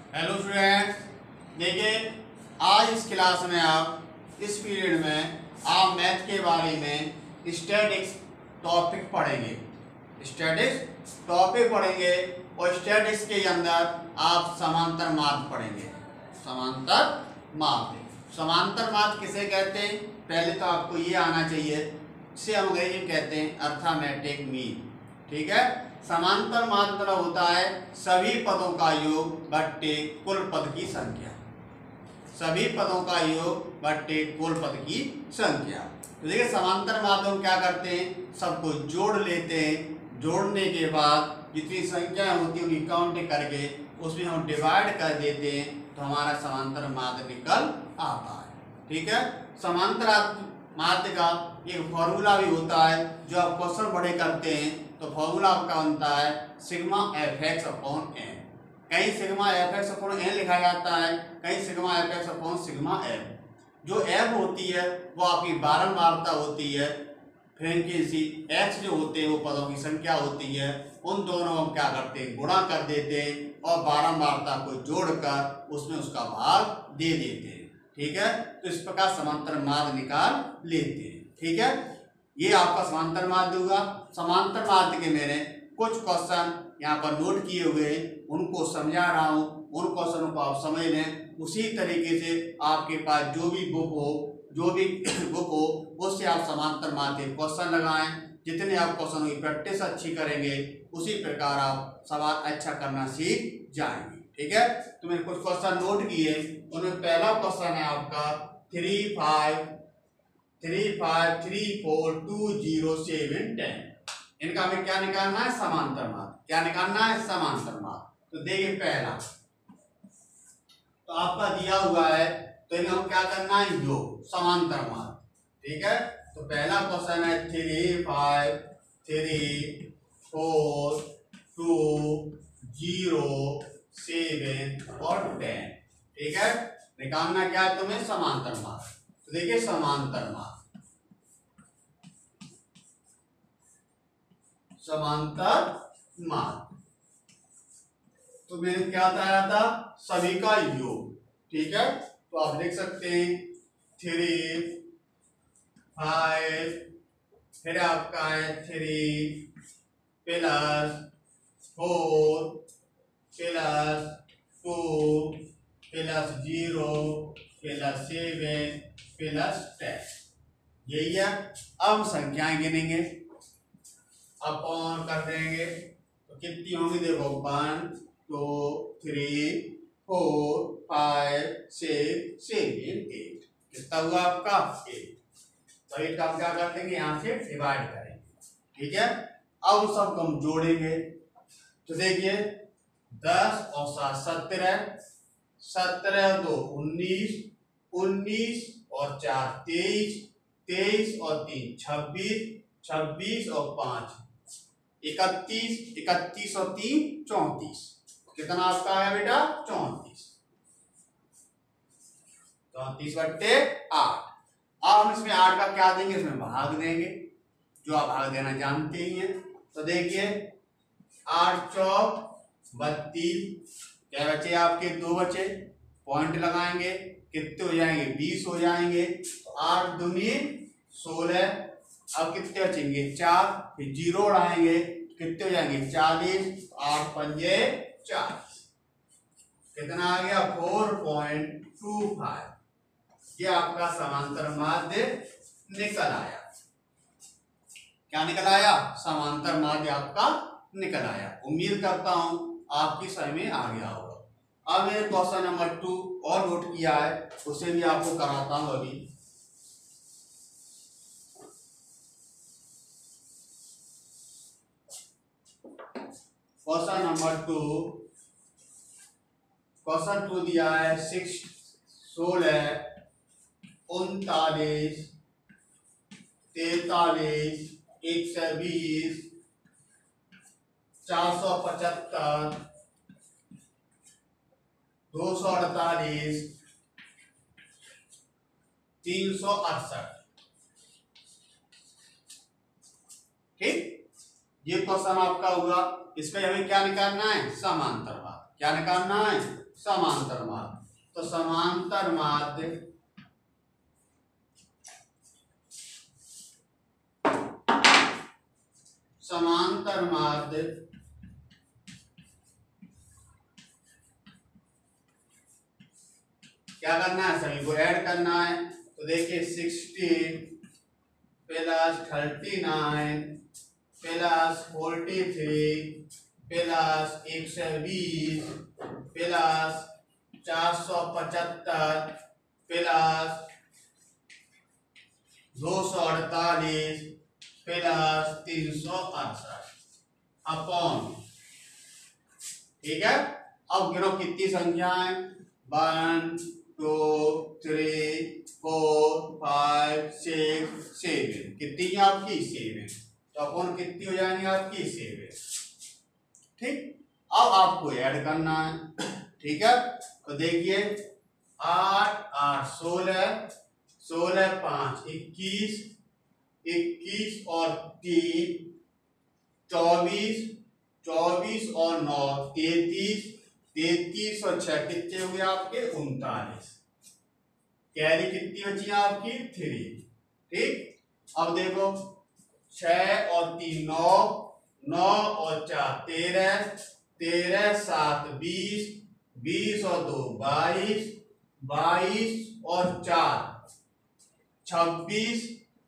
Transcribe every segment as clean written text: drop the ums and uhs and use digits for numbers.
Hello students, देखिए आज इस क्लास में आप इस पीरियड में आप मैथ के बारे में स्टैटिक्स टॉपिक पढ़ेंगे। स्टैटिक्स टॉपिक पढ़ेंगे और स्टैटिक्स के अंदर आप समांतर मार्ग पढ़ेंगे। समांतर मार्ग किसे कहते हैं? पहले तो आपको ये आना चाहिए, इसे हम अंग्रेजी में कहते हैं अर्थमेटिक मीन। ठीक है, समांतर मार्ग मतलब होता है सभी पदों का योग बट्टे कुल पद की संख्या। सभी पदों का योग बट्टे कुल पद की संख्या। तो देखिए समांतर मार्ग हम क्या करते हैं, सबको जोड़ लेते हैं। जोड़ने के बाद जितनी संख्या होती है उनकी काउंट करके उसमें हम डिवाइड कर देते हैं, तो हमारा समांतर मार्ग निकल आता है। ठीक है, समांतर मार्ग का एक फॉर्मूला भी होता है जो आप क्वेश्चन बड़े करते हैं, तो फॉर्मूला आपका बनता है sigma F X upon N. कहीं sigma F X upon N लिखा जाता है, कहीं sigma F X upon sigma F. जो एफ होती है वो आपकी बारंबारता होती है, फ्रीक्वेंसी एक्स जो होते हैं वो पदों की संख्या होती है। उन दोनों हम क्या करते हैं, गुणा कर देते हैं और बारंबारता को जोड़कर उसमें उसका भाग दे देते हैं। ठीक है, तो इस प्रकार समांतर मार्ग निकाल लेते हैं। ठीक है, ये आपका समांतर मार्ग होगा। समांतर मार्ग के मैंने कुछ क्वेश्चन यहाँ पर नोट किए हुए, उनको समझा रहा हूँ। उन क्वेश्चनों को आप समझ लें, उसी तरीके से आपके पास जो भी बुक हो उससे आप समांतर मार्ग के क्वेश्चन लगाएं। जितने आप क्वेश्चनों की प्रैक्टिस अच्छी करेंगे उसी प्रकार आप सवाल अच्छा करना सीख जाएंगे। ठीक है, तो मैंने कुछ क्वेश्चन नोट किए, उनमें पहला क्वेश्चन है आपका 3 5 3 5 3 4 2 0 7 10। इनका हमें क्या निकालना है, समांतर मार्ग। क्या निकालना है, समांतर मार्ग। तो देखिए पहला तो आपका दिया हुआ है, तो इन्हें हम क्या करना है, योग समांतर मार्ग। ठीक है, तो पहला क्वेश्चन है 3 5 3 4 2 0 7 और 10। ठीक है, निकालना क्या है तुम्हें, समांतर मार्ग। तो देखिए समांतर मार्ग, समांतर मार्ग तो मैंने क्या बताया था, सभी का योग। ठीक है, तो आप देख सकते हैं 3 5 फिर आपका है 3 plus 4 plus 2 plus 0 plus 7 plus 10। यही है। अब संख्याएं गिनेंगे, अपॉन कर देंगे, तो कितनी होंगी देखो 1 2 3 4 5 6 7 8। कितना हुआ आपका 8। तो 8 का हम क्या कर देंगे, यहां से डिवाइड करेंगे। ठीक है, अब सबको हम जोड़ेंगे। तो देखिए 10 और 7 17 17 2 19 19 और 4 23 23 और 3 26 26 और 5 31 31 और 3 34। कितना आपका आया बेटा, 34 34 बट्टे 8। अब हम इसमें 8 का क्या देंगे, इसमें भाग देंगे, जो आप भाग देना जानते ही हैं। तो देखिए 8 चौक 32, क्या बचे आपके, 2 बचे। पॉइंट लगाएंगे, कितने हो जाएंगे, 20 हो जाएंगे। तो 8 दूनी 16। अब कितने बचेंगे, 4, फिर 0 उड़ाएंगे, कितने हो जाएंगे 40। 8 पंजे 40। कितना आ गया 4.25। ये आपका समांतर माध्य निकल आया। क्या निकल आया, समांतर माध्य आपका निकल आया। उम्मीद करता हूं आपकी समझ में आ गया होगा। अब मैंने क्वेश्चन नंबर 2 और नोट किया है, उसे भी आपको कराता हूं अभी। क्वेश्चन नंबर 2, क्वेश्चन 2 दिया है 6 16 39 43 120 475 248 368। ठीक, ये क्वेश्चन आपका हुआ। इसमें हमें क्या निकालना है, समांतर मार्ग। क्या निकालना है? समांतर माध्य। तो समांतर माध्य क्या करना है? सभी को ऐड करना है। तो देखिए 16 plus 39 plus 43 plus 120 plus 475 plus 248 plus 368 upon, ठीक है। अब गिनो कितनी संख्या है? 1 2 3 4 5 6 7। कितनी है आपकी? 7। तो अपॉन कितनी हो जाएंगे आपकी? 7। ठीक। अब आपको ऐड करना है, ठीक है। तो देखिए 8 8 16 16 5 21 21 और 3 24 24 और 9 33 33 और 6 कितने हुए आपके? 39। कैरी कितनी बची आपकी? 3। ठीक। अब देखो 6 और 3 9 9 और 4 13 13 7 20 20 और 2 22 22 और 4 26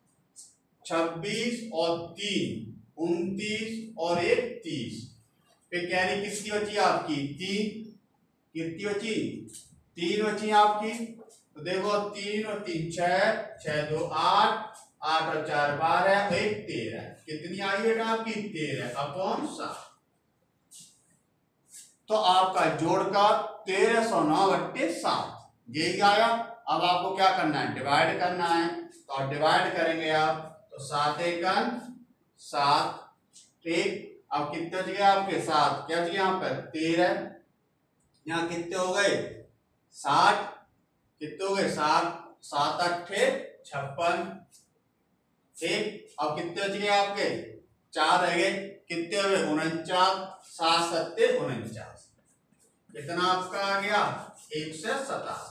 26 और 3 29 और 1 30। फिर कैरी कितनी बची आपकी? 3। कितनी बची? 3 बची आपकी। तो देखो 3 और 3 6 6 2 8 8 और 4 12 और 1 13। कितनी आई बेटा आपकी? 13 अपॉन 7। तो आपका जोड़ का 1309/7 यही आया। अब आपको क्या करना है? डिवाइड करना है। तो आप डिवाइड करेंगे आप, तो 7 एकम 7। ठीक। अब कितने बच गए आपके? 7। क्या बच गया यहाँ पर? 13। यहाँ कितने हो गए? 60। कितने हो गए? 7 7 8 56। ठीक। अब कितने बच गए आपके? 4 रह गए। कितने हुए? 49। 7 7 49। कितना आपका आ गया? 187।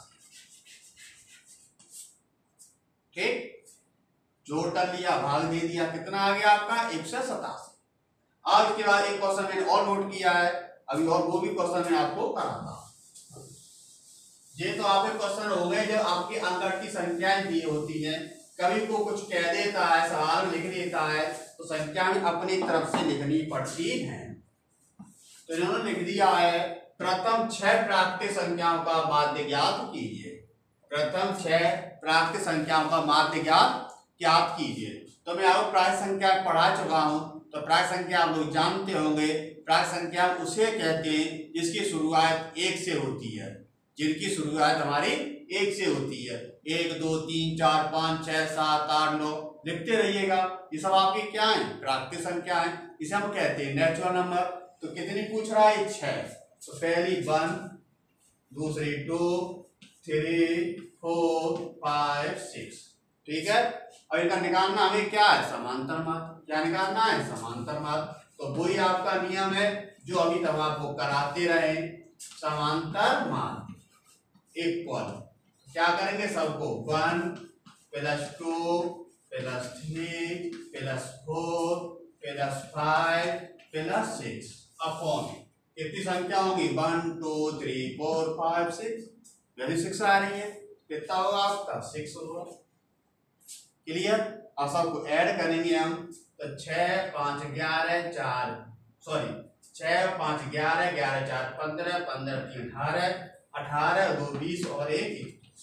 ठीक। जोड़ कर लिया, भाग दे दिया, कितना आ गया आपका? 187। आज के बाद एक क्वेश्चन मैंने और नोट किया है अभी, और वो भी क्वेश्चन मैं आपको कराता हूं। ये तो आपके क्वेश्चन हो गए जब आपकी अंक की संख्याएं दी होती हैं। कभी को कुछ कह देता है, सवाल लिख देता है, तो संख्या में अपनी तरफ से लिखनी पड़ती है। तो इन्होंने लिख दिया है प्रथम 6 प्राकृतिक संख्याओं का माध्य ज्ञात कीजिए। प्रथम 6 प्राकृतिक संख्याओं का माध्य ज्ञात कीजिए। तो मैं आपको प्राकृतिक संख्या पढ़ा चुका हूं। तो प्राकृतिक संख्या आप लोग जानते होंगे। प्राकृतिक संख्या उसे कहते हैं जिसकी शुरुआत 1 से होती है, जिनकी शुरुआत हमारी 1 से होती है। 1 2 3 4 5 6 7 8 9 लिखते रहिएगा। ये सब आपकी क्या है? प्राकृतिक संख्या है। इसे हम कहते हैं नेचुरल नंबर। तो कितनी पूछ रहा है? 6। तो पहली 1, दूसरी 2 3 4 5 6। ठीक है। और इनका निकालना हमें क्या है? समांतर माध्य। क्या निकालना है? समांतर माध्य। तो वही आपका नियम है जो अभी तक आपको कराते रहे। समांतर माध्य इक्वल क्या करेंगे? सबको 1 + 2 + 3 + 4 + 5 + 6 अपॉन कितनी संख्या होगी? 1 2 3 4 5 6। वैल्यू 6 आ रही है। कितना होगा आपका? 6 होगा। क्लियर। अब सबको ऐड करेंगे हम। तो 6 5 11 4 सॉरी 6 5 11 11 4 15 15 3 18 18 2 20 और 1 21।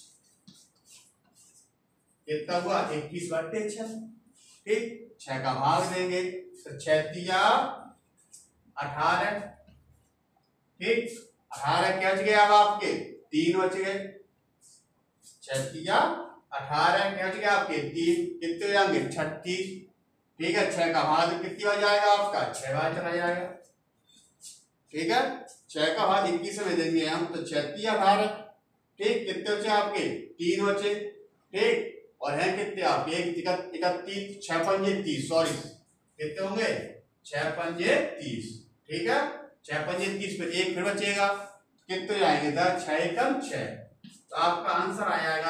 कितना हुआ? 21/6। ठीक। 6 का भाग देंगे तो 6 तिया 18। ठीक। 18 क्या बच गए? अब आपके 3 बच गए। 6 तिया 18 क्या बच गया आपके? 3। कितने हो जाएंगे? 36। ठीक है। 6 का भाग कितनी बार जाएगा आपका? 6 बार चला जाएगा। ठीक है। 6 का भाग 21 में देंगे हम, तो 6 तिया 18। ठीक। कितने बचे आपके? 3 बचे। ठीक। और हैं कितने आपके? 31 6 पंजे 30 सॉरी कितने होंगे? 6 पंजे 30। ठीक है। 6 पंजे 30 पे 1 फिर बचेगा कितने जाएंगे 10 6 एकम 6, तो आपका आंसर आ जाएगा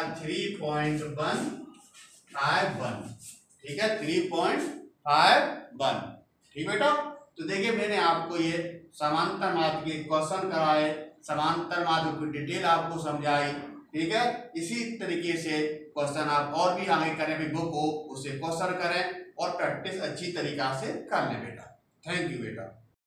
3.151। ठीक है 3.51। ठीक बेटा। तो देखिए मैंने आपको ये समांतर माध्य के क्वेश्चन कराए, समांतर माध्य की डिटेल आपको समझाई। ठीक है, इसी तरीके से क्वेश्चन आप और भी आगे करें, भी बुक हो उसे क्वेश्चन करें और प्रैक्टिस अच्छी तरीका से कर लें बेटा। थैंक यू बेटा।